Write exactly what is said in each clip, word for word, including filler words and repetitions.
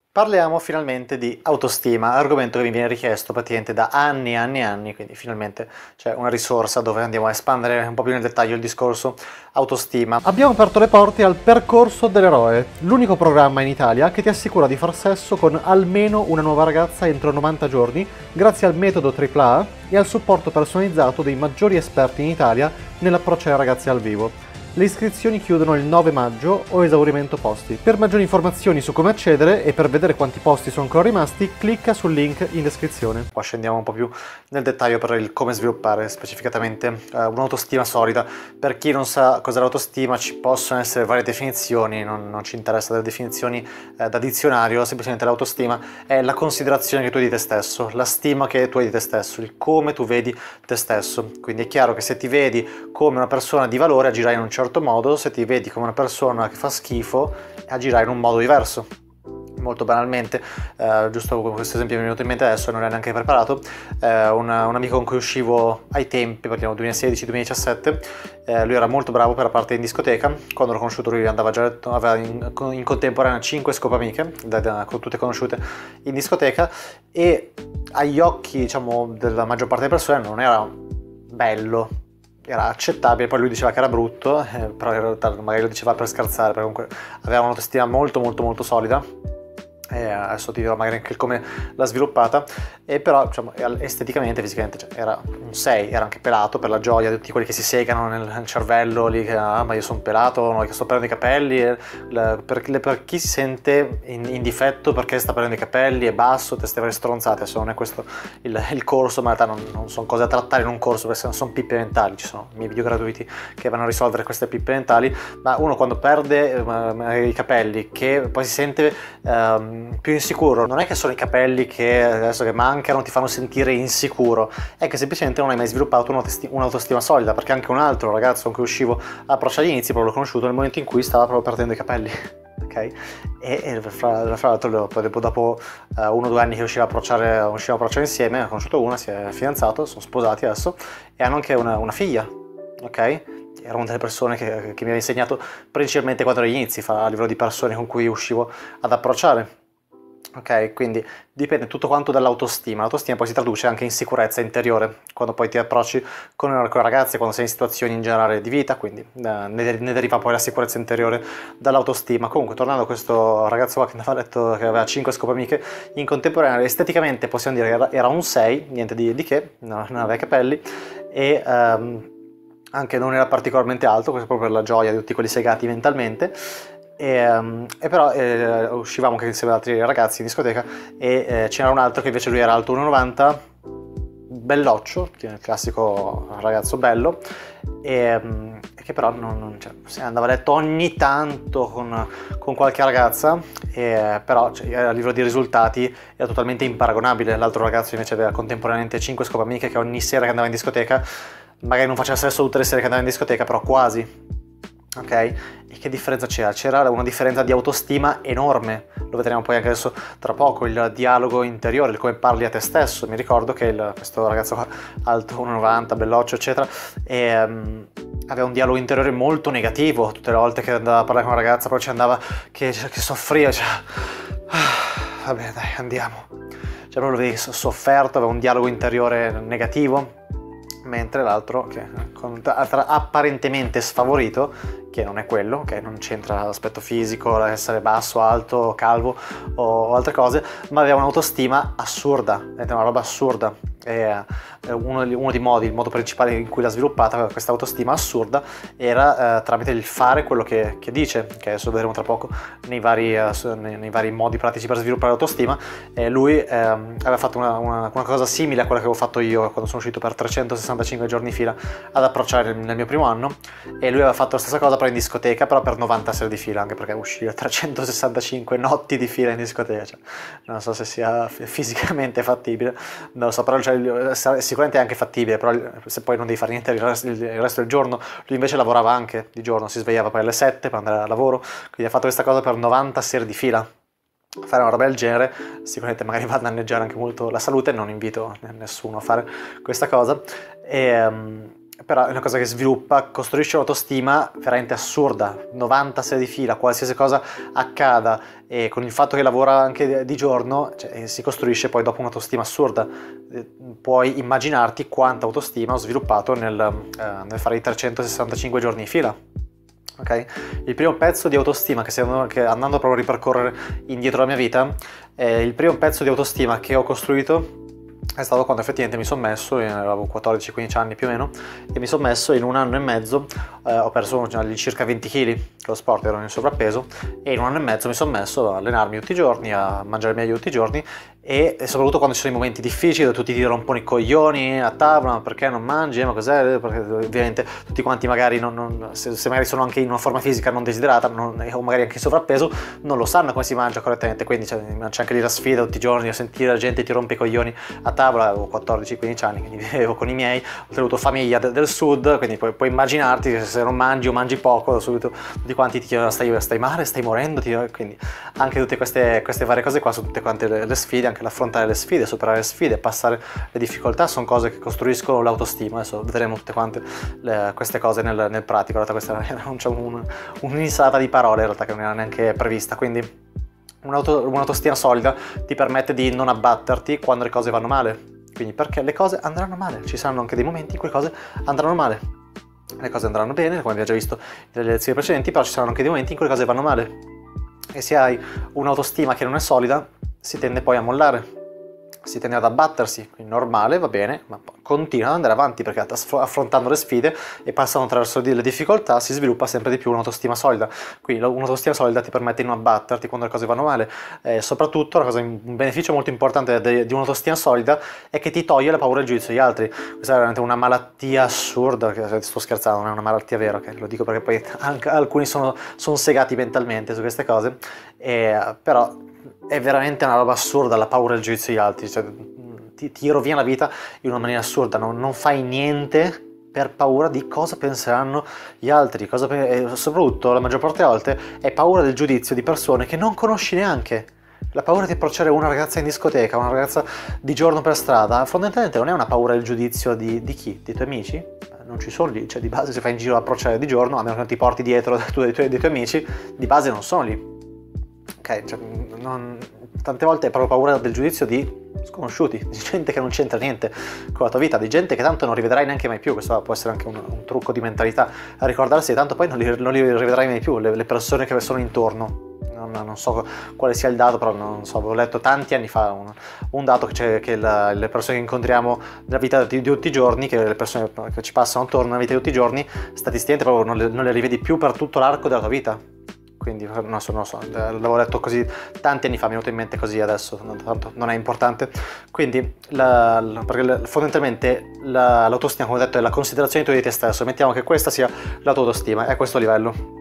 Parliamo finalmente di autostima, argomento che mi viene richiesto praticamente da anni e anni e anni, quindi finalmente c'è una risorsa dove andiamo a espandere un po' più nel dettaglio il discorso autostima. Abbiamo aperto le porte al Percorso dell'Eroe, l'unico programma in Italia che ti assicura di far sesso con almeno una nuova ragazza entro novanta giorni, grazie al metodo tripla A e al supporto personalizzato dei maggiori esperti in Italia nell'approccio ai ragazzi al vivo. Le iscrizioni chiudono il nove maggio o esaurimento posti. Per maggiori informazioni su come accedere e per vedere quanti posti sono ancora rimasti, clicca sul link in descrizione. Qua scendiamo un po' più nel dettaglio per il come sviluppare specificatamente uh, un'autostima solida. Per chi non sa cos'è l'autostima, ci possono essere varie definizioni, non, non ci interessa le definizioni uh, da dizionario, semplicemente l'autostima è la considerazione che tu hai di te stesso, la stima che tu hai di te stesso, il come tu vedi te stesso. Quindi è chiaro che se ti vedi come una persona di valore agirai in un certo certo modo, se ti vedi come una persona che fa schifo agirai in un modo diverso. Molto banalmente, eh, giusto questo esempio mi è venuto in mente adesso, non era neanche preparato, eh, una, un amico con cui uscivo ai tempi, parliamo duemilasedici duemiladiciassette, eh, lui era molto bravo per la parte in discoteca. Quando l'ho conosciuto lui andava già, aveva in, in contemporanea cinque scopamiche, da, da, tutte conosciute in discoteca, e agli occhi, diciamo, della maggior parte delle persone non era bello, era accettabile. Poi lui diceva che era brutto, eh, però in realtà magari lo diceva per scherzare, perché comunque aveva un'autostima molto molto molto solida. E adesso ti dirò magari anche come l'ha sviluppata, e però diciamo, esteticamente, fisicamente, cioè, era un sei, era anche pelato per la gioia di tutti quelli che si segano nel, nel cervello lì, che ah ma io sono pelato, no, che sto perdendo i capelli, e, le, per, le, per chi si sente in, in difetto perché sta perdendo i capelli, è basso, te stai stronzate. Adesso non è questo il, il corso, ma in realtà non, non sono cose da trattare in un corso, perché non sono pippe mentali, ci sono miei video gratuiti che vanno a risolvere queste pippe mentali. Ma uno quando perde eh, i capelli, che poi si sente um, più insicuro, non è che sono i capelli che adesso che mancano ti fanno sentire insicuro, è che semplicemente non hai mai sviluppato un'autostima solida, perché anche un altro ragazzo con cui uscivo approccio agli inizi, proprio l'ho conosciuto nel momento in cui stava proprio perdendo i capelli. Ok? E, e fra, fra l'altro dopo, dopo uh, uno o due anni che usciva a approcciare, usciva a approcciare insieme, ha conosciuto una, si è fidanzato, sono sposati adesso e hanno anche una, una figlia. Ok? Era una delle persone che, che mi aveva insegnato principalmente quando ero agli inizi, a livello di persone con cui uscivo ad approcciare. Ok, quindi dipende tutto quanto dall'autostima. L'autostima poi si traduce anche in sicurezza interiore, quando poi ti approcci con, con ragazze, quando sei in situazioni in generale di vita, quindi eh, ne, ne deriva poi la sicurezza interiore dall'autostima. Comunque, tornando a questo ragazzo qua che andava a letto, che aveva cinque scopamiche, in contemporanea, esteticamente possiamo dire che era, era un sei, niente di, di che, no, non aveva capelli, e um, anche non era particolarmente alto, questo proprio per la gioia di tutti quelli segati mentalmente. E, um, e però eh, uscivamo anche insieme ad altri ragazzi in discoteca, e eh, c'era un altro che invece lui era alto uno e novanta, belloccio, il classico ragazzo bello, e, um, e che però non, non, cioè, andava a letto ogni tanto con, con qualche ragazza, e, però cioè, a livello di risultati era totalmente imparagonabile. L'altro ragazzo invece aveva contemporaneamente cinque scopamiche, che ogni sera che andava in discoteca, magari non faceva sesso tutte le sere che andava in discoteca, però quasi. Ok? E che differenza c'era? C'era una differenza di autostima enorme, lo vedremo poi anche adesso tra poco, il dialogo interiore, il come parli a te stesso. Mi ricordo che il, questo ragazzo qua, alto uno e novanta, belloccio eccetera, e, um, aveva un dialogo interiore molto negativo. Tutte le volte che andava a parlare con una ragazza poi ci andava che, che soffriva, cioè, ah, vabbè dai andiamo, cioè proprio lo vedi sofferto, aveva un dialogo interiore negativo, mentre l'altro che con, apparentemente sfavorito, che non è quello, che non c'entra l'aspetto fisico, essere basso, alto, calvo o altre cose, ma aveva un'autostima assurda, è una roba assurda. E uno, uno dei modi, il modo principale in cui l'ha sviluppata questa autostima assurda era eh, tramite il fare quello che, che dice, che adesso vedremo tra poco nei vari, eh, nei, nei vari modi pratici per sviluppare l'autostima. E lui eh, aveva fatto una, una, una cosa simile a quella che avevo fatto io quando sono uscito per trecentosessantacinque giorni in fila ad approcciare nel mio primo anno, e lui aveva fatto la stessa cosa però in discoteca, però per novanta sere di fila, anche perché uscire trecentosessantacinque notti di fila in discoteca, cioè, non so se sia fisicamente fattibile, non lo so, però cioè, sicuramente è anche fattibile, però se poi non devi fare niente il resto, il resto del giorno. Lui invece lavorava anche di giorno, si svegliava poi alle sette per andare a lavoro, quindi ha fatto questa cosa per novanta sere di fila. Fare una roba del genere sicuramente magari va a danneggiare anche molto la salute, non invito nessuno a fare questa cosa. E, um, però è una cosa che sviluppa, costruisce un'autostima veramente assurda, novanta sere di fila, qualsiasi cosa accada, e con il fatto che lavora anche di giorno, cioè, si costruisce poi dopo un'autostima assurda. Puoi immaginarti quanta autostima ho sviluppato nel, eh, nel fare i trecentosessantacinque giorni di fila. Okay? Il primo pezzo di autostima che, andando, che andando proprio a ripercorrere indietro la mia vita, eh, il primo pezzo di autostima che ho costruito è stato quando effettivamente mi sono messo, avevo quattordici quindici anni più o meno, e mi sono messo in un anno e mezzo, eh, ho perso circa venti chili, che lo sport ero in sovrappeso, e in un anno e mezzo mi sono messo a allenarmi tutti i giorni, a mangiare meglio tutti i giorni, e, e soprattutto quando ci sono i momenti difficili dove tutti ti rompono i coglioni a tavola, ma perché non mangi, ma cos'è, perché ovviamente tutti quanti magari, non, non, se, se magari sono anche in una forma fisica non desiderata, non, o magari anche in sovrappeso, non lo sanno come si mangia correttamente, quindi c'è, c'è anche lì la sfida tutti i giorni a sentire la gente ti rompe i coglioni a tavola. Avevo quattordici quindici anni, quindi vivevo con i miei, ho tenuto famiglia de, del sud, quindi puoi, puoi immaginarti che se non mangi o mangi poco, subito tutti quanti ti chiedono stai, stai male, stai morendo, ti, quindi anche tutte queste, queste varie cose qua sono tutte quante le, le sfide, anche l'affrontare le sfide, superare le sfide, passare le difficoltà, sono cose che costruiscono l'autostima. Adesso vedremo tutte quante le, queste cose nel, nel pratico. In realtà questa era un, un'insalata di parole in realtà che non era neanche prevista, quindi un'auto, un'autostima solida ti permette di non abbatterti quando le cose vanno male, quindi perché le cose andranno male, ci saranno anche dei momenti in cui le cose andranno male, le cose andranno bene, come abbiamo già visto nelle lezioni precedenti, però ci saranno anche dei momenti in cui le cose vanno male, e se hai un'autostima che non è solida si tende poi a mollare, si tende ad abbattersi, quindi normale, va bene, ma continua ad andare avanti perché affrontando le sfide e passando attraverso le difficoltà si sviluppa sempre di più un'autostima solida. Quindi un'autostima solida ti permette di non abbatterti quando le cose vanno male, e soprattutto una cosa, un beneficio molto importante di un'autostima solida è che ti toglie la paura e il giudizio degli altri. Questa è veramente una malattia assurda, che sto scherzando, non è una malattia vera, okay? Lo dico perché poi anche alcuni sono, sono segati mentalmente su queste cose, e, però è veramente una roba assurda la paura e il giudizio degli altri, cioè, ti, ti rovina la vita in una maniera assurda, non, non fai niente per paura di cosa penseranno gli altri, cosa, e soprattutto la maggior parte delle volte è paura del giudizio di persone che non conosci neanche. La paura di approcciare una ragazza in discoteca, una ragazza di giorno per strada, fondamentalmente non è una paura del giudizio di, di chi? Dei tuoi amici? Non ci sono lì, cioè di base se fai in giro a approcciare di giorno, a meno che non ti porti dietro tu, dei, tuoi, dei tuoi amici, di base non sono lì. Ok, cioè, non, tante volte è proprio paura del giudizio di sconosciuti, di gente che non c'entra niente con la tua vita, di gente che tanto non rivedrai neanche mai più. Questo può essere anche un, un trucco di mentalità, a ricordarsi che tanto poi non li, non li rivedrai mai più, le, le persone che sono intorno. Non, non so quale sia il dato, però non so, avevo letto tanti anni fa un, un dato che, c'è, che la, le persone che incontriamo nella vita di, di tutti i giorni, che le persone che ci passano attorno nella vita di tutti i giorni, statisticamente proprio non le, non le rivedi più per tutto l'arco della tua vita. Quindi non so, non so, l'avevo letto così tanti anni fa, mi è venuto in mente così adesso, tanto non è importante. Quindi la, la, perché fondamentalmente la, l'autostima, come ho detto, è la considerazione tua di te stesso. Mettiamo che questa sia la tua autostima, è a questo livello.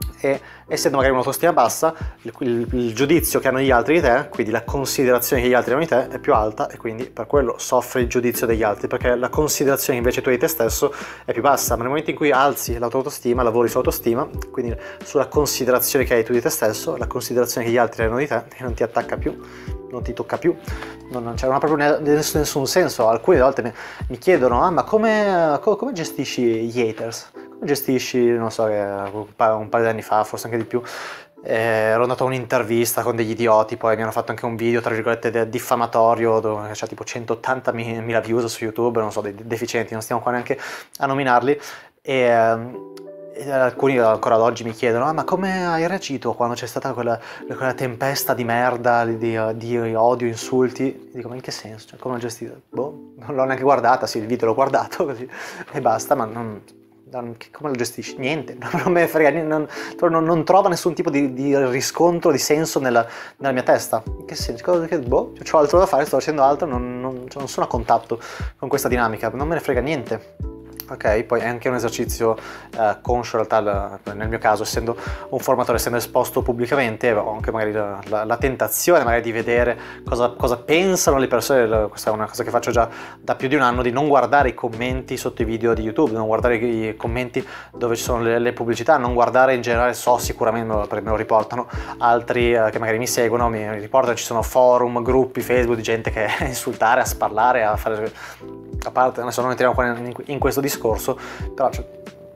E essendo magari un'autostima bassa, il, il, il giudizio che hanno gli altri di te, quindi la considerazione che gli altri hanno di te è più alta, e quindi per quello soffri il giudizio degli altri, perché la considerazione invece tu di te stesso è più bassa. Ma nel momento in cui alzi la tua autostima, lavori sull'autostima, quindi sulla considerazione che hai tu di te stesso, la considerazione che gli altri hanno di te, e non ti attacca più, non ti tocca più, non, non c'è non ha proprio nessun, nessun senso. Alcune volte mi, mi chiedono ah ma come, come, come gestisci gli haters? Come gestisci, non so, un paio di anni fa, forse anche di più, eh, ero andato a un'intervista con degli idioti, poi mi hanno fatto anche un video tra virgolette diffamatorio dove c'è tipo centottantamila views su YouTube, non so, dei deficienti, non stiamo qua neanche a nominarli, e E alcuni ancora ad oggi mi chiedono ah, ma come hai reagito quando c'è stata quella, quella tempesta di merda, di, di odio, insulti? E dico, ma in che senso? Cioè, come ho gestito? Boh, non l'ho neanche guardata, sì, il video l'ho guardato così e basta, ma non, non, come lo gestisci? Niente, non me ne frega niente, non, non, non trova nessun tipo di, di riscontro, di senso nella, nella mia testa. In che senso? Cosa che, boh, ho altro da fare, sto facendo altro, non, non, cioè non sono a contatto con questa dinamica, non me ne frega niente. Ok, poi è anche un esercizio eh, conscio, in realtà nel mio caso, essendo un formatore, essendo esposto pubblicamente, ho anche magari la, la, la tentazione magari di vedere cosa, cosa pensano le persone. Questa è una cosa che faccio già da più di un anno, di non guardare i commenti sotto i video di YouTube, non guardare i commenti dove ci sono le, le pubblicità, non guardare in generale, so sicuramente, perché me lo riportano altri eh, che magari mi seguono, mi riportano, ci sono forum, gruppi Facebook di gente che a insultare, a sparlare, a fare a parte, adesso non entriamo qua in, in questo discorso, però cioè,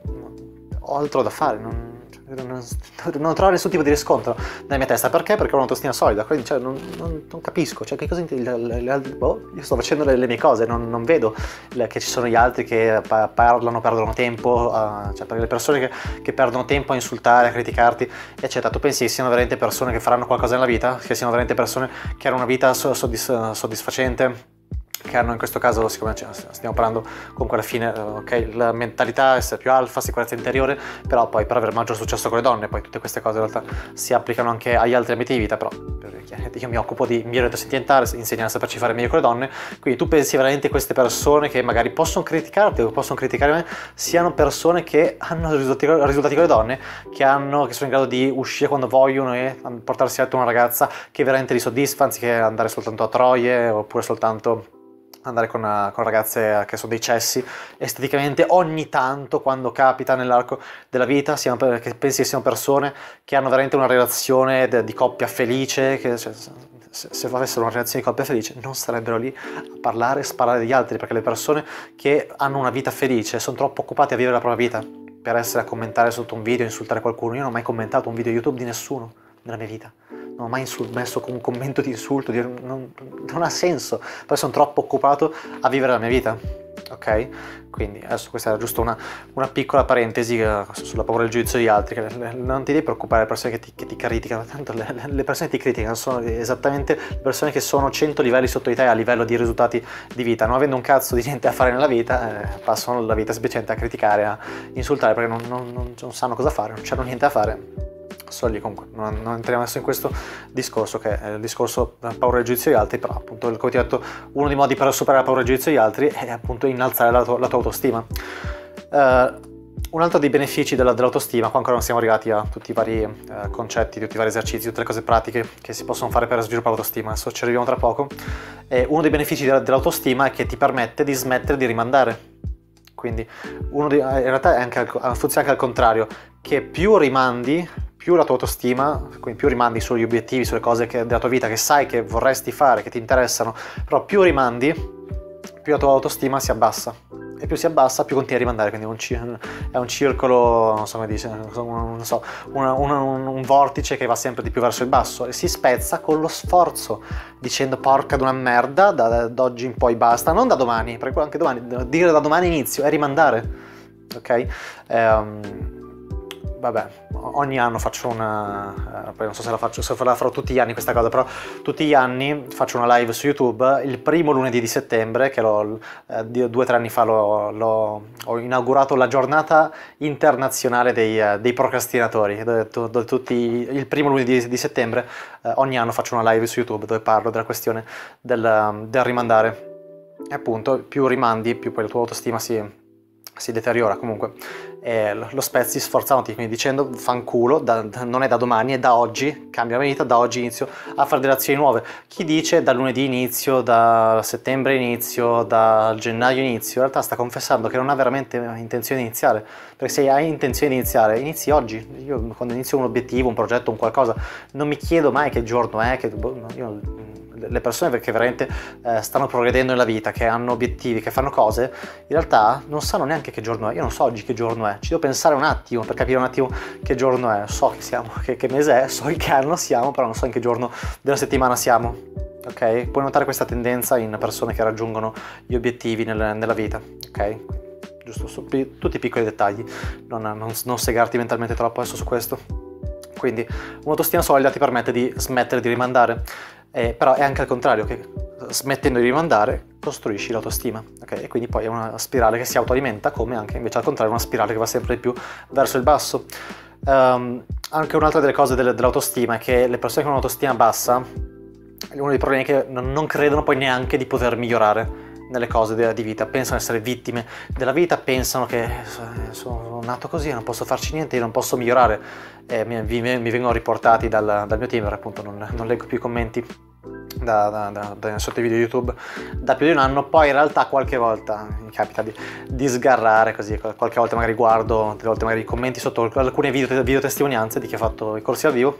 ho altro da fare, non, non, non trovo nessun tipo di riscontro nella mia testa. Perché? Perché ho un'autostima solida, quindi cioè, non, non, non capisco, cioè, che cosa le, le, boh, io sto facendo le, le mie cose, non, non vedo le, che ci sono gli altri che pa parlano, perdono tempo, uh, cioè per le persone che, che perdono tempo a insultare, a criticarti, eccetera. Tu pensi che siano veramente persone che faranno qualcosa nella vita? Che siano veramente persone che hanno una vita soddisf soddisfacente? Che hanno in questo caso, siccome stiamo parlando comunque alla fine, ok, la mentalità, essere più alfa, sicurezza interiore, però poi per avere maggior successo con le donne, poi tutte queste cose in realtà si applicano anche agli altri ambiti di vita, però io mi occupo di miglioramento sentimentale, insegnare a saperci fare meglio con le donne, quindi tu pensi veramente queste persone che magari possono criticarti o possono criticare me, siano persone che hanno risultati, risultati con le donne, che, hanno, che sono in grado di uscire quando vogliono e portarsi a letto una ragazza che veramente li soddisfa, anziché andare soltanto a troie oppure soltanto andare con, con ragazze che sono dei cessi esteticamente ogni tanto quando capita nell'arco della vita, siamo, che pensi che siano persone che hanno veramente una relazione de, di coppia felice, che cioè, se, se avessero una relazione di coppia felice non starebbero lì a parlare e sparare degli altri, perché le persone che hanno una vita felice sono troppo occupate a vivere la propria vita per essere a commentare sotto un video, insultare qualcuno. Io non ho mai commentato un video YouTube di nessuno nella mia vita, non ho mai messo un commento di insulto, di, non, non ha senso, poi sono troppo occupato a vivere la mia vita, ok? Quindi adesso questa era giusto una, una piccola parentesi sulla paura del giudizio degli altri, che non ti devi preoccupare le persone che ti, che ti criticano, tanto le, le persone che ti criticano sono esattamente le persone che sono cento livelli sotto di te a livello di risultati di vita, non avendo un cazzo di niente a fare nella vita, eh, passano la vita semplicemente a criticare, a insultare, perché non, non, non, non sanno cosa fare, non c'hanno niente a fare. Soldi. Comunque non, non entriamo adesso in questo discorso, che è il discorso della paura del giudizio degli altri, però appunto, come ti ho detto, uno dei modi per superare la paura del giudizio degli altri è appunto innalzare la tua, la tua autostima. Uh, un altro dei benefici dell'autostima, qua ancora non siamo arrivati a tutti i vari uh, concetti, tutti i vari esercizi, tutte le cose pratiche che si possono fare per sviluppare l'autostima, adesso ci arriviamo tra poco. E uno dei benefici dell'autostima è che ti permette di smettere di rimandare. Quindi uno di, in realtà è anche, funziona anche al contrario, che più rimandi, più la tua autostima, quindi più rimandi sugli obiettivi, sulle cose che, della tua vita che sai che vorresti fare, che ti interessano, però più rimandi, più la tua autostima si abbassa. E più si abbassa, più continui a rimandare, quindi è un, è un circolo, non so come dice, non so, una, una, un, un vortice che va sempre di più verso il basso e si spezza con lo sforzo, dicendo porca d'una merda, da, da oggi in poi basta, non da domani, perché anche domani, dire da domani inizio è rimandare, ok? Um, vabbè, ogni anno faccio una, eh, poi non so se la faccio, se la farò tutti gli anni questa cosa, però tutti gli anni faccio una live su YouTube il primo lunedì di settembre, che l'ho, eh, due o tre anni fa l'ho, ho inaugurato la giornata internazionale dei, eh, dei procrastinatori, dove, dove tutti, il primo lunedì di, di settembre eh, ogni anno faccio una live su YouTube dove parlo della questione del, del rimandare. E appunto, più rimandi, più poi la tua autostima si... si deteriora comunque, e lo spezzi sforzandoti, quindi dicendo fanculo, da, da, non è da domani, è da oggi, cambia la mia vita, da oggi inizio a fare delle azioni nuove. Chi dice da lunedì inizio, da settembre inizio, da gennaio inizio, in realtà sta confessando che non ha veramente intenzione di iniziare, perché se hai intenzione di iniziare, inizi oggi. Io quando inizio un obiettivo, un progetto, un qualcosa, non mi chiedo mai che giorno è, che io, le persone che veramente eh, stanno progredendo nella vita, che hanno obiettivi, che fanno cose, in realtà non sanno neanche che giorno è. Io non so oggi che giorno è, ci devo pensare un attimo per capire un attimo che giorno è. So che siamo, che, che mese è, so in che anno siamo, però non so in che giorno della settimana siamo. Ok? Puoi notare questa tendenza in persone che raggiungono gli obiettivi nel, nella vita, ok? Giusto, su, tutti i piccoli dettagli, non, non, non segarti mentalmente troppo adesso su questo. Quindi un'autostima solida ti permette di smettere di rimandare. Eh, però è anche al contrario, che smettendo di rimandare costruisci l'autostima, okay? E quindi poi è una spirale che si autoalimenta, come anche invece al contrario una spirale che va sempre di più verso il basso. Um, anche un'altra delle cose dell'autostima è che le persone con un'autostima bassa, uno dei problemi è che non credono poi neanche di poter migliorare nelle cose di vita, pensano di essere vittime della vita, pensano che sono nato così, non posso farci niente, io non posso migliorare. Eh, mi, mi, mi vengono riportati dal, dal mio team, perché appunto non, non leggo più i commenti da, da, da, da, sotto i video YouTube da più di un anno. Poi in realtà qualche volta mi capita di, di sgarrare così, qualche volta magari guardo, delle volte magari commenti sotto alcune video, video testimonianze di chi ha fatto i corsi al vivo,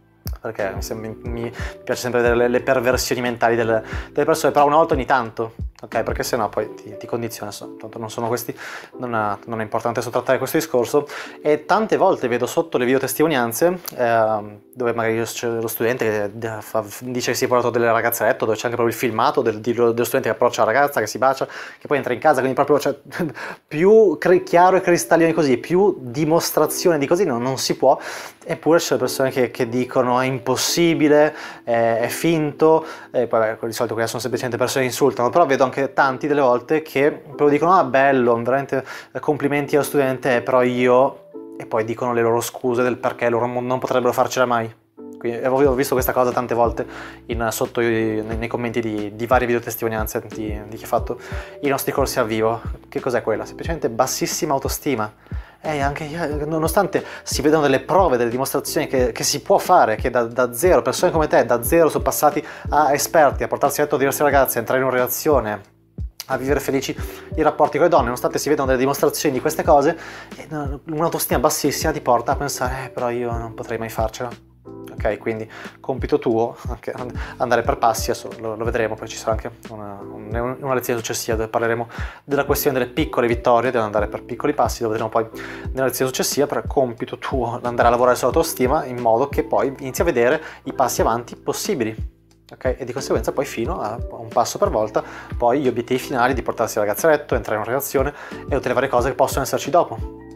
perché mi, mi, mi piace sempre vedere le, le perversioni mentali delle, delle persone, però una volta ogni tanto, ok? Perché sennò poi ti, ti condiziona, tanto non sono questi, non, ha, non è importante trattare questo discorso. E tante volte vedo sotto le videotestimonianze eh, dove magari c'è lo studente che fa, dice che si è portato delle ragazze a letto, dove c'è anche proprio il filmato del, dello studente che approccia la ragazza, che si bacia, che poi entra in casa, quindi proprio cioè, più chiaro e cristallino di così, più dimostrazione di così non, non si può. Eppure c'è persone che, che dicono è impossibile, è, è finto, e poi beh, di solito quelle sono semplicemente persone che insultano, però vedo anche tanti delle volte che proprio dicono ah bello, veramente complimenti allo studente, però io... e poi dicono le loro scuse del perché loro non potrebbero farcela mai. Quindi ho visto questa cosa tante volte in, sotto i, nei, nei commenti di, di varie videotestimonianze di, di chi ha fatto i nostri corsi a vivo. Che cos'è quella? Semplicemente bassissima autostima. E anche nonostante si vedano delle prove, delle dimostrazioni che, che si può fare, che da, da zero, persone come te, da zero sono passati a esperti, a portarsi a letto diverse ragazze, a entrare in una relazione, a vivere felici i rapporti con le donne, nonostante si vedano delle dimostrazioni di queste cose, un'autostima bassissima ti porta a pensare, eh, però io non potrei mai farcela. Ok, quindi compito tuo, anche andare per passi, adesso lo, lo vedremo, poi ci sarà anche una, una lezione successiva dove parleremo della questione delle piccole vittorie, dell'andare per piccoli passi, lo vedremo poi nella lezione successiva, però è compito tuo andare a lavorare sull'autostima in modo che poi inizi a vedere i passi avanti possibili. Okay? E di conseguenza poi fino a un passo per volta, poi gli obiettivi finali di portarsi la ragazza a letto, entrare in una relazione e tutte le varie cose che possono esserci dopo.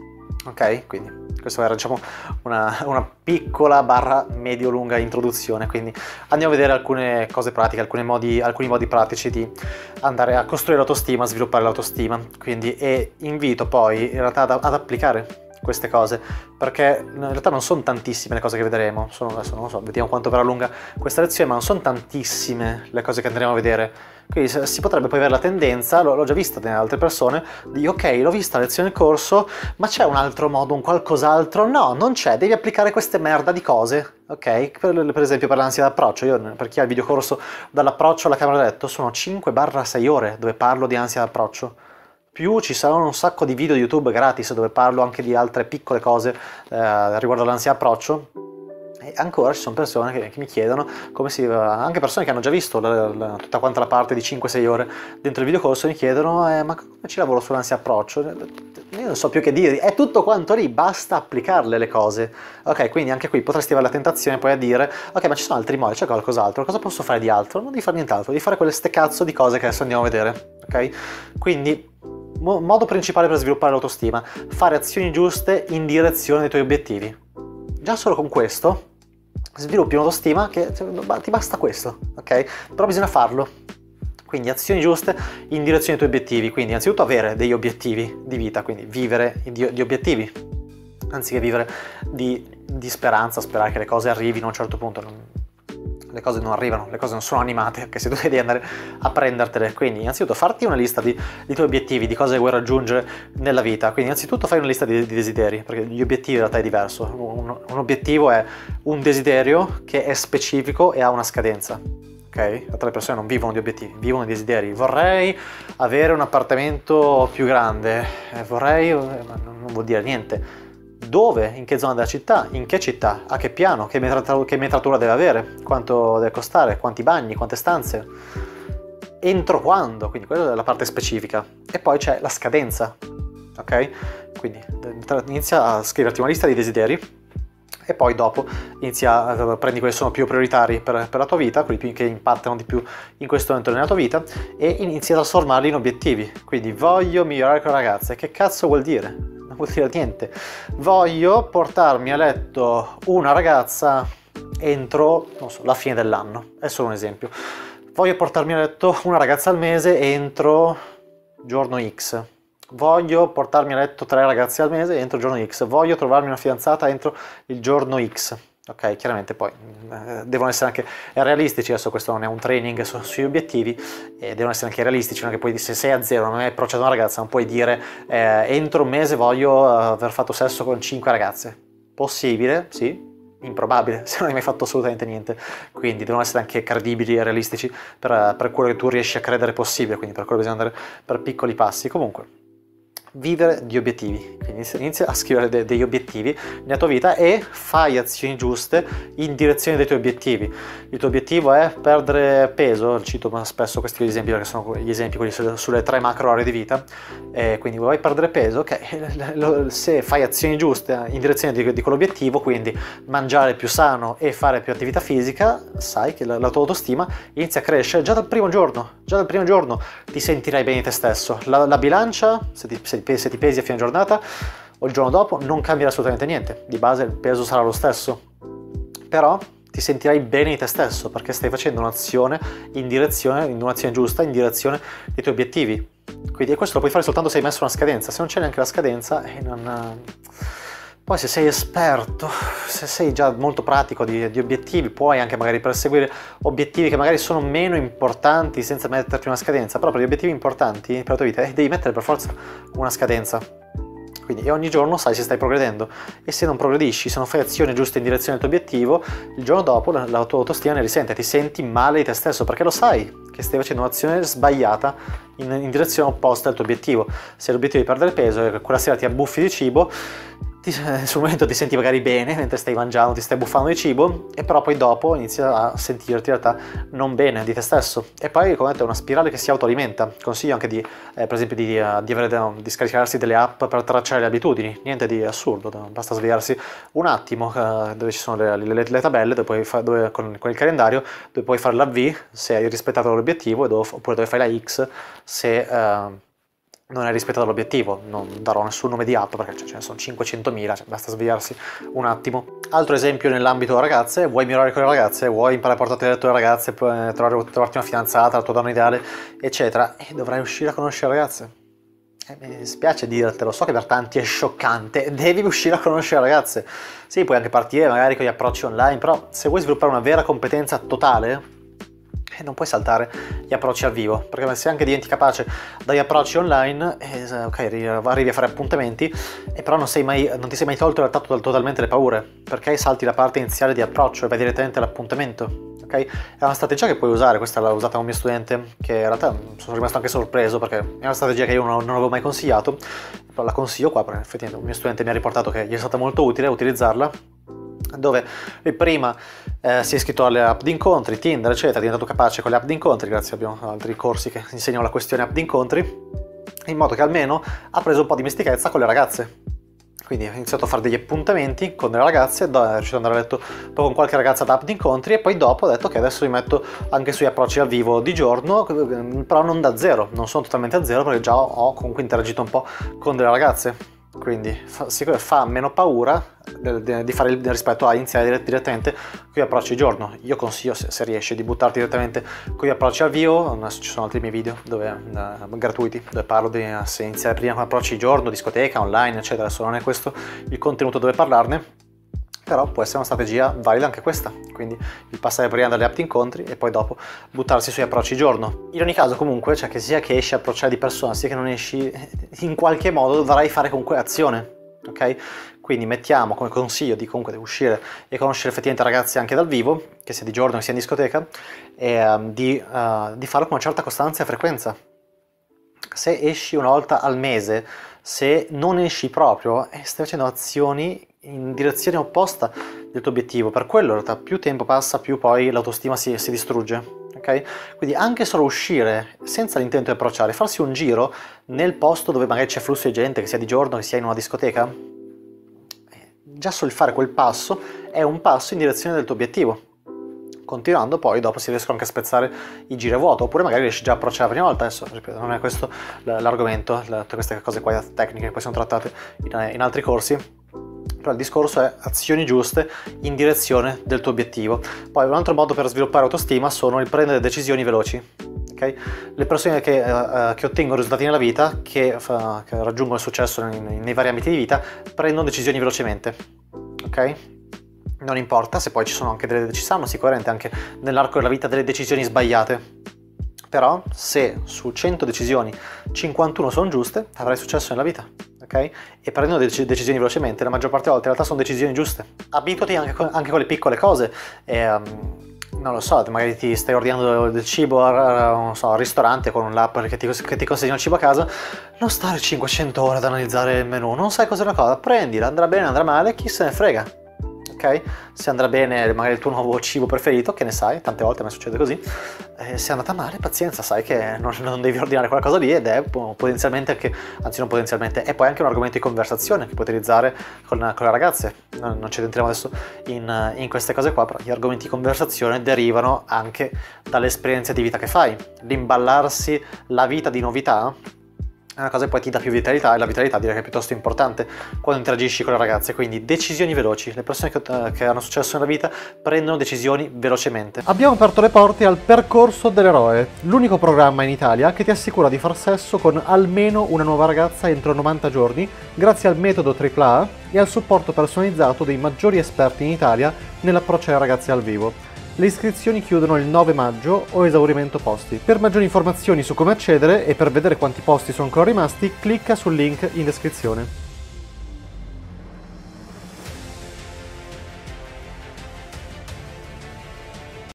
Ok? Quindi questa era diciamo una, una piccola barra medio-lunga introduzione, quindi andiamo a vedere alcune cose pratiche, alcuni modi, alcuni modi pratici di andare a costruire l'autostima, sviluppare l'autostima, quindi e invito poi in realtà ad, ad applicare queste cose, perché in realtà non sono tantissime le cose che vedremo, sono, adesso non so, vediamo quanto verrà lunga questa lezione, ma non sono tantissime le cose che andremo a vedere, quindi si potrebbe poi avere la tendenza, l'ho già vista nelle altre persone, di ok, l'ho vista la lezione in corso, ma c'è un altro modo, un qualcos'altro? No, non c'è, devi applicare queste merda di cose, ok? Per, per esempio per l'ansia d'approccio, io per chi ha il videocorso dall'approccio alla camera da letto, sono cinque sei ore dove parlo di ansia d'approccio. Più ci saranno un sacco di video di YouTube gratis dove parlo anche di altre piccole cose eh, riguardo all'ansia approccio. E ancora ci sono persone che, che mi chiedono, come si, anche persone che hanno già visto la, la, tutta quanta la parte di cinque sei ore dentro il videocorso, mi chiedono eh, ma come ci lavoro sull'ansia approccio? Io non so più che dire, è tutto quanto lì, basta applicarle le cose. Ok, quindi anche qui potresti avere la tentazione poi a dire ok, ma ci sono altri modi, c'è qualcos'altro, cosa posso fare di altro? Non di fare nient'altro, di fare quelle ste cazzo di cose che adesso andiamo a vedere. Ok? Quindi modo principale per sviluppare l'autostima, fare azioni giuste in direzione dei tuoi obiettivi. Già solo con questo sviluppi un'autostima che ti basta questo, ok? Però bisogna farlo. Quindi azioni giuste in direzione dei tuoi obiettivi, quindi innanzitutto avere degli obiettivi di vita, quindi vivere di, di obiettivi, anziché vivere di, di speranza, sperare che le cose arrivino a un certo punto. Non, le cose non arrivano, le cose non sono animate, anche se tu devi andare a prendertele. Quindi innanzitutto farti una lista di, di tuoi obiettivi, di cose che vuoi raggiungere nella vita. Quindi innanzitutto fai una lista di, di desideri, perché gli obiettivi in realtà è diverso. Un, un obiettivo è un desiderio che è specifico e ha una scadenza. Ok? Altre persone non vivono di obiettivi, vivono di desideri. Vorrei avere un appartamento più grande, eh, vorrei, ma non vuol dire niente. Dove? In che zona della città? In che città? A che piano? Che metratura, che metratura deve avere? Quanto deve costare? Quanti bagni? Quante stanze? Entro quando? Quindi quella è la parte specifica. E poi c'è la scadenza, ok? Quindi inizia a scriverti una lista di desideri e poi dopo inizia a prendi quelli che sono più prioritari per, per la tua vita, quelli che impattano di più in questo momento nella tua vita, e inizia a trasformarli in obiettivi. Quindi voglio migliorare con le ragazze. Che cazzo vuol dire? Non vuol dire niente. Voglio portarmi a letto una ragazza entro, non so, la fine dell'anno. È solo un esempio. Voglio portarmi a letto una ragazza al mese entro giorno X. Voglio portarmi a letto tre ragazze al mese entro giorno X. Voglio trovarmi una fidanzata entro il giorno X. Ok, chiaramente poi eh, devono essere anche realistici, adesso questo non è un training su, sui obiettivi, e devono essere anche realistici, non è che poi se sei a zero, non hai approcciato una ragazza, non puoi dire eh, entro un mese voglio uh, aver fatto sesso con cinque ragazze. Possibile, sì, improbabile, se non hai mai fatto assolutamente niente, quindi devono essere anche credibili e realistici per, per quello che tu riesci a credere possibile, quindi per quello bisogna andare per piccoli passi. Comunque, vivere di obiettivi. Quindi inizia a scrivere de degli obiettivi nella tua vita e fai azioni giuste in direzione dei tuoi obiettivi. Il tuo obiettivo è perdere peso, cito spesso questi esempi perché sono gli esempi quelli sulle tre macro aree di vita, e quindi vuoi perdere peso, ok, se fai azioni giuste in direzione di, di quell'obiettivo, quindi mangiare più sano e fare più attività fisica, sai che la, la tua autostima inizia a crescere già dal primo giorno, già dal primo giorno ti sentirai bene di te stesso. La, la bilancia, se ti, se, ti, se ti pesi a fine giornata o il giorno dopo, non cambierà assolutamente niente, di base il peso sarà lo stesso, però ti sentirai bene di te stesso perché stai facendo un'azione in direzione, in un'azione giusta, in direzione dei tuoi obiettivi. Quindi e questo lo puoi fare soltanto se hai messo una scadenza. Se non c'è neanche la scadenza, eh, non... poi se sei esperto, se sei già molto pratico di, di obiettivi, puoi anche magari perseguire obiettivi che magari sono meno importanti senza metterti una scadenza, però per gli obiettivi importanti per la tua vita eh, devi mettere per forza una scadenza. Quindi e ogni giorno sai se stai progredendo, e se non progredisci, se non fai azioni giuste in direzione del tuo obiettivo, il giorno dopo la, la tua autostima ne risente, ti senti male di te stesso perché lo sai che stai facendo un'azione sbagliata in, in direzione opposta al tuo obiettivo. Se l'obiettivo è di perdere peso e quella sera ti abbuffi di cibo, ti, sul momento ti senti magari bene mentre stai mangiando, ti stai buffando di cibo, e però poi dopo inizi a sentirti in realtà non bene di te stesso, e poi come detto è una spirale che si autoalimenta. Consiglio anche di eh, per esempio di, uh, di, avere, di scaricarsi delle app per tracciare le abitudini, niente di assurdo, basta svegliarsi un attimo uh, dove ci sono le, le, le tabelle dove puoi fa, dove, con, con il calendario, dove puoi fare la V se hai rispettato l'obiettivo, oppure dove fai la X se uh, non hai rispettato l'obiettivo. Non darò nessun nome di app perché ce ne sono cinquecentomila, cioè basta svegliarsi un attimo. Altro esempio nell'ambito ragazze: vuoi migliorare con le ragazze, vuoi imparare a portarti le tue ragazze, puoi trovare, trovarti una fidanzata, la tua donna ideale, eccetera, e dovrai uscire a conoscere ragazze. Eh, mi spiace dirtelo, so che per tanti è scioccante, devi uscire a conoscere ragazze. Sì, puoi anche partire magari con gli approcci online, però se vuoi sviluppare una vera competenza totale, e non puoi saltare gli approcci al vivo, perché se anche diventi capace dagli approcci online, eh, ok, arrivi a fare appuntamenti, e però non, sei mai, non ti sei mai tolto in realtà totalmente le paure, perché salti la parte iniziale di approccio e vai direttamente all'appuntamento. Okay? È una strategia che puoi usare, questa l'ho usata con un mio studente, che in realtà sono rimasto anche sorpreso perché è una strategia che io non, non avevo mai consigliato, però la consiglio qua perché effettivamente un mio studente mi ha riportato che gli è stata molto utile utilizzarla, dove prima eh, si è iscritto alle app di incontri, Tinder eccetera, è diventato capace con le app di incontri, grazie abbiamo altri corsi che insegnano la questione app di incontri, in modo che almeno ha preso un po' di dimestichezza con le ragazze. Quindi ho iniziato a fare degli appuntamenti con delle ragazze, è riuscito ad andare a letto poi con qualche ragazza da app di incontri, e poi dopo ho detto che adesso mi metto anche sui approcci al vivo di giorno, però non da zero, non sono totalmente a zero perché già ho comunque interagito un po' con delle ragazze. Quindi fa, fa meno paura di fare il, rispetto a iniziare direttamente con gli approcci di giorno. Io consiglio, se, se riesci, di buttarti direttamente con gli approcci al vivo. Ci sono altri miei video dove, uh, gratuiti dove parlo di uh, se iniziare prima con approcci di giorno, discoteca, online eccetera. Adesso non è questo il contenuto dove parlarne, però può essere una strategia valida anche questa, quindi il passare prima dalle app di incontri e poi dopo buttarsi sui approcci giorno. In ogni caso comunque, cioè che sia che esci a approcciare di persona, sia che non esci, in qualche modo dovrai fare comunque azione, ok? Quindi mettiamo come consiglio di comunque di uscire e conoscere effettivamente ragazzi anche dal vivo, che sia di giorno che sia in discoteca, e um, di, uh, di farlo con una certa costanza e frequenza. Se esci una volta al mese, se non esci proprio, eh, stai facendo azioni in direzione opposta del tuo obiettivo. Per quello in realtà più tempo passa, più poi l'autostima si, si distrugge, ok? Quindi anche solo uscire senza l'intento di approcciare, farsi un giro nel posto dove magari c'è flusso di gente, che sia di giorno, che sia in una discoteca, già solo fare quel passo è un passo in direzione del tuo obiettivo. Continuando poi dopo si riescono anche a spezzare i giri a vuoto, oppure magari riesci già a approcciare la prima volta. Adesso ripeto, non è questo l'argomento, tutte queste cose qua tecniche che poi sono trattate in, in altri corsi, però il discorso è azioni giuste in direzione del tuo obiettivo. Poi un altro modo per sviluppare autostima sono il prendere decisioni veloci. Okay? Le persone che, uh, che ottengono risultati nella vita, che, uh, che raggiungono il successo nei, nei vari ambiti di vita, prendono decisioni velocemente, ok? Non importa se poi ci sono anche delle, ci saranno sicuramente anche nell'arco della vita delle decisioni sbagliate, però se su cento decisioni cinquantuno sono giuste, avrai successo nella vita, ok? E prendendo dec decisioni velocemente, la maggior parte delle volte in realtà sono decisioni giuste. Abituati anche con, anche con le piccole cose, e, um, non lo so, magari ti stai ordinando del cibo al, non so, al ristorante con un'app che ti, che ti consegna il cibo a casa, non stare cinquecento ore ad analizzare il menù, non sai cos'è una cosa, prendila, andrà bene, andrà male, chi se ne frega. Ok? Se andrà bene magari il tuo nuovo cibo preferito, che ne sai, tante volte a me succede così, eh, se è andata male, pazienza, sai che non, non devi ordinare quella cosa lì ed è potenzialmente anche, anzi non potenzialmente, è poi anche un argomento di conversazione che puoi utilizzare con, con le ragazze. Non, non ci entriamo adesso in, in queste cose qua, però gli argomenti di conversazione derivano anche dalle esperienze di vita che fai. L'imballarsi la vita di novità è una cosa che poi ti dà più vitalità, e la vitalità direi che è piuttosto importante quando interagisci con le ragazze, quindi decisioni veloci. Le persone che, che hanno successo nella vita prendono decisioni velocemente. Abbiamo aperto le porte al Percorso dell'Eroe, l'unico programma in Italia che ti assicura di far sesso con almeno una nuova ragazza entro novanta giorni, grazie al metodo tripla A e al supporto personalizzato dei maggiori esperti in Italia nell'approccio ai ragazzi al vivo. Le iscrizioni chiudono il nove maggio o esaurimento posti. Per maggiori informazioni su come accedere e per vedere quanti posti sono ancora rimasti, clicca sul link in descrizione.